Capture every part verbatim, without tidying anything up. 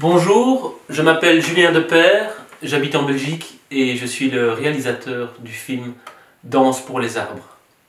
Bonjour, je m'appelle Julien Depère, j'habite en Belgique et je suis le réalisateur du film Danse pour les arbres.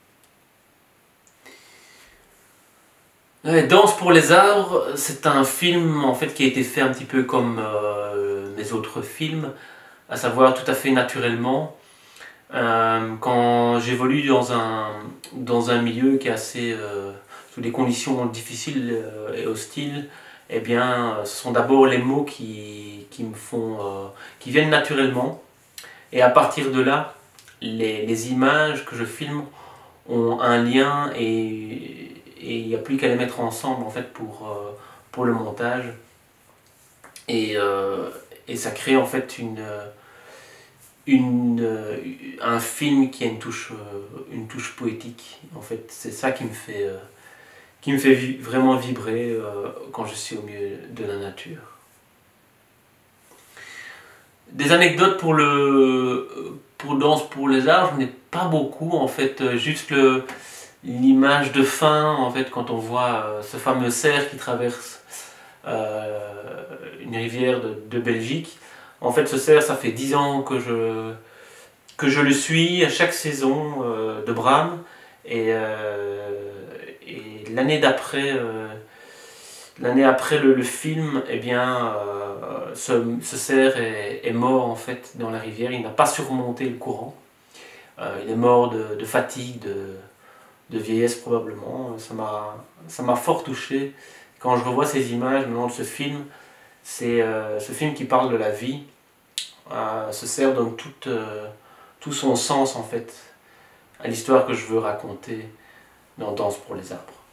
Ouais, Danse pour les arbres, c'est un film en fait qui a été fait un petit peu comme euh, mes autres films, à savoir tout à fait naturellement. Euh, quand j'évolue dans un, dans un milieu qui est assez, euh, sous des conditions difficiles euh, et hostiles, eh bien, ce sont d'abord les mots qui, qui me font, euh, qui viennent naturellement. Et à partir de là, les, les images que je filme ont un lien et il n'y a plus qu'à les mettre ensemble en fait pour, euh, pour le montage. Et, euh, et ça crée en fait une, une, un film qui a une touche, une touche poétique. En fait, c'est ça qui me fait... Euh, qui me fait vi vraiment vibrer euh, quand je suis au milieu de la nature. Des anecdotes pour le pour Danse pour les arbres, je n'ai pas beaucoup en fait, juste l'image de fin en fait quand on voit euh, ce fameux cerf qui traverse euh, une rivière de, de Belgique. En fait, ce cerf, ça fait dix ans que je que je le suis à chaque saison euh, de Brame et euh, Et l'année d'après, euh, l'année après le, le film, eh bien, euh, ce, ce cerf est, est mort en fait dans la rivière. Il n'a pas surmonté le courant. Euh, il est mort de, de fatigue, de, de vieillesse probablement. Ça m'a, ça m'a fort touché. Quand je revois ces images maintenant de ce film, c'est euh, ce film qui parle de la vie. Euh, ce cerf donne tout, euh, tout son sens en fait à l'histoire que je veux raconter dans Danse pour les arbres.